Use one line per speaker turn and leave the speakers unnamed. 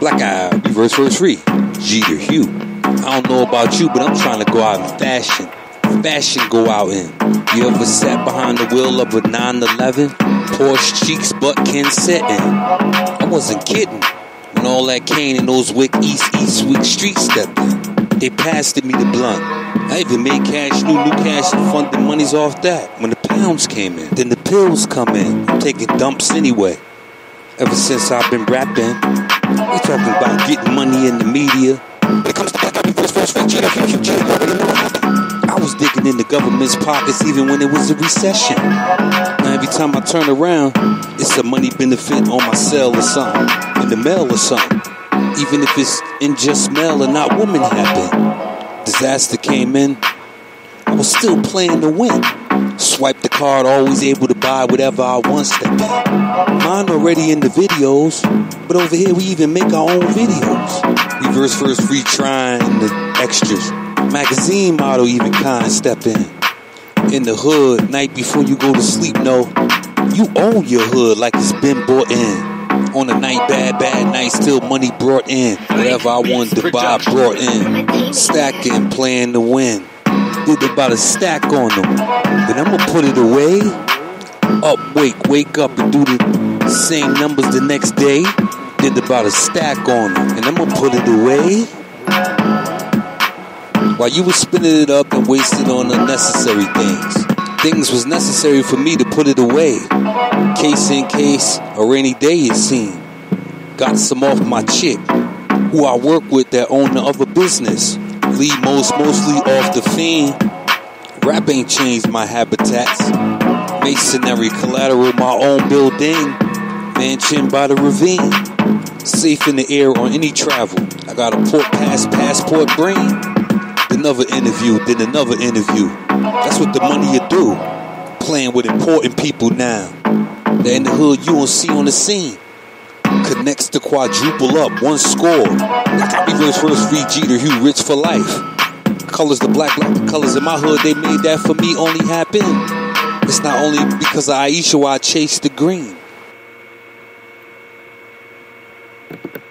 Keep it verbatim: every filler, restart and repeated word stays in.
Black Eye, reverse first free, Jeter Hugh. I don't know about you, but I'm trying to go out in fashion. Fashion go out in. You ever sat behind the wheel of a nine eleven? Porsche cheeks, butt can sit in. I wasn't kidding when all that came in those Wick East, Eastwick streets stepped in. They passed me the blunt. I even made cash, new, new cash and funded monies off that when the pounds came in. Then the pills come in. I'm taking dumps anyway. Ever since I've been rapping, they talking about getting money in the media. When it comes to black, I be first, first, first, Jeter, Hugh, Jeter, you already know what happened. I was digging in the government's pockets even when it was a recession. Now every time I turn around, it's a money benefit on my cell or something, in the mail or something. Even if it's in just mail and not woman happen. Disaster came in, I was still playing to win. Swipe the card, always able to buy whatever I want. Step back. Mine already in the videos, but over here we even make our own videos. Reverse first free trying the extras. Magazine model even kind step in. In the hood, night before you go to sleep, no. You own your hood like it's been bought in. On a night, bad, bad night, still money brought in. Whatever I wanted to buy, brought in. Stacking, playing to win. Did about a stack on them. Then I'ma put it away. Up, wake, wake up and do the same numbers the next day. Did about a stack on them. And I'ma put it away. While you was spinning it up and wasting on unnecessary things. Things was necessary for me to put it away. Case in case, a rainy day it seemed. Got some off my chick, who I work with that own the other business. Lead most mostly off the fiend. Rap ain't changed my habitats. Masonry collateral, my own building. Mansion by the ravine. Safe in the air on any travel. I got a port pass, passport brain. Another interview, then another interview. That's what the money you do. Playing with important people now. They're in the hood you don't see on the scene. Connects to quadruple up, one score. Like I reverse first free Jeter Hugh, rich for life. Colors the black, like the colors in my hood. They made that for me only happen. It's not only because of Aisha why I chased the green.